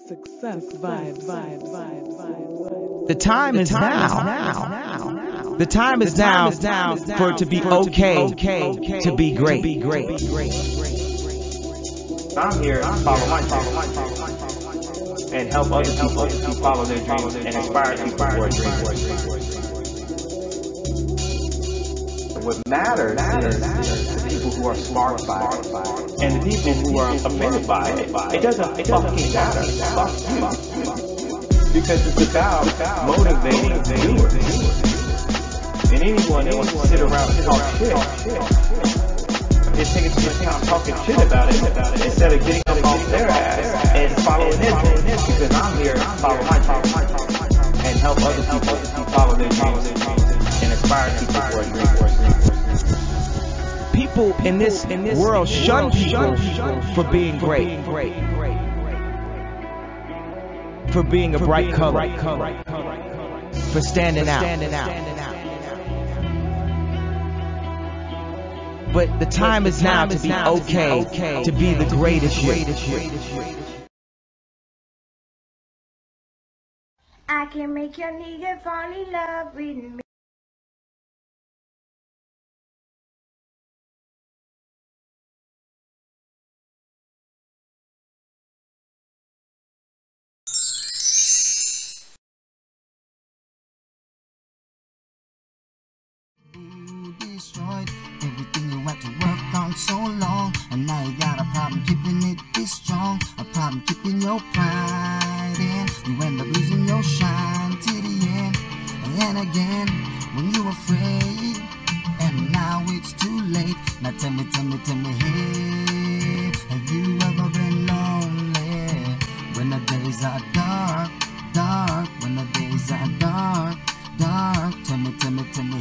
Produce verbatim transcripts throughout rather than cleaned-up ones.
Success vibes, vibes, vibes, vibes. The time is now. The time is now for it to be okay to be great. I'm here to follow my dreams and help other people to follow their dreams and inspire people for a dream. What matters is the people who are smart by it and the people who are offended by it. It doesn't fucking matter. Fuck you. Because it's about motivating doers. And anyone that wants to sit around and talk shit, just taking too much time talking shit about it instead of getting them off their ass and following their dreams. Because I'm here to follow my dreams and help other people to follow their dreams and inspire people for a dream. People in this in this world shun people for being great, for being a bright color, for standing out. But the time is now to be okay to be the greatest you. I can make your nigga fall in love with me. Destroyed everything you had to work on so long, and now you got a problem keeping it this strong, a problem keeping your pride in. You end up losing your shine to the end, and again when you're afraid, and now it's too late. Now tell me, tell me, tell me, hey, have you ever been lonely when the days are dark, dark, when the days are dark, dark? Tell me, tell me, tell me,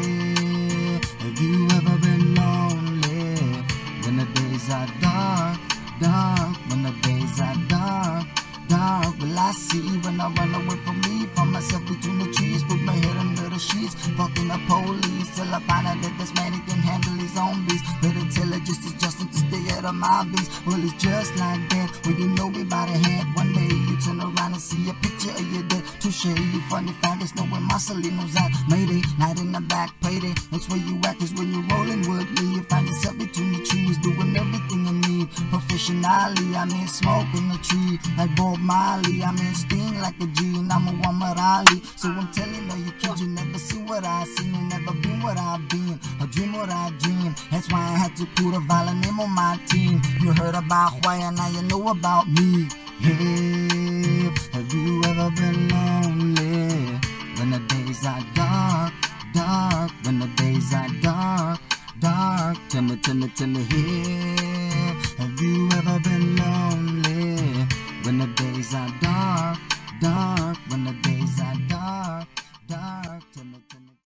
hey, have you ever been lonely when the days are dark, dark, when the days are dark, dark? Will I see when I run away from me, find myself between the trees, put my head under the sheets, fucking the police, till I find out that this man he can handle his own beats. Better tell it just adjusting to stay out of my beats. Well, it's just like that when you know me by the hand. One day you turn around and see a picture of your dad. Touche, you funny faggots know where Marcelino's at. Mayday, night in the back, payday. That's where you at, cause when you're rolling with me, you find yourself between the trees, doing everything you need. Professionally, I mean smoking the tree like Bob Marley. I mean sting like a G, and I'm a Muhammad Ali. So I'm telling all you kids, you never seen what I seen, you never been what I've been, or dream what I dream. That's why I had to put a violent name on my team. You heard about why, and now you know about me. Hey, have you ever been lonely when the days are dark, dark, when the days are dark, dark? Tell me, tell me, tell me, hey, have you ever been lonely when the days are dark, dark, when the days are dark, dark? Tell me, tell me.